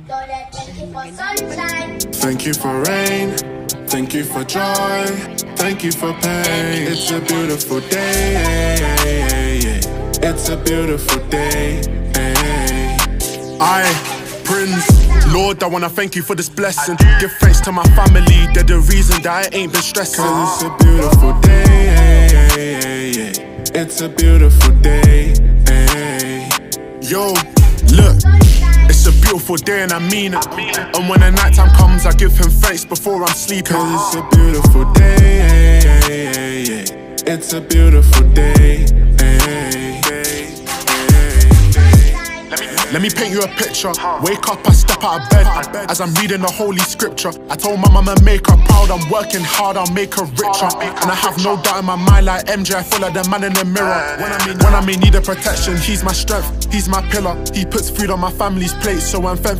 Thank you for sunshine. Thank you for rain. Thank you for joy. Thank you for pain. It's a beautiful day. It's a beautiful day. Prince, Lord, I wanna thank you for this blessing. Give thanks to my family, they're the reason that I ain't been stressing. Cause it's a beautiful day. It's a beautiful day. Yo, look, it's a beautiful day and I mean it. And when the night time comes, I give him thanks before I'm sleeping. Cause it's a beautiful day. It's a beautiful day. Let me paint you a picture. Wake up, I step out of bed as I'm reading the holy scripture. I told my mama make her proud, I'm working hard, I'll make her richer. And I have no doubt in my mind, like MJ, I follow the man in the mirror. When I'm in need of protection, he's my strength, he's my pillar. He puts food on my family's plate, so I'm thankful.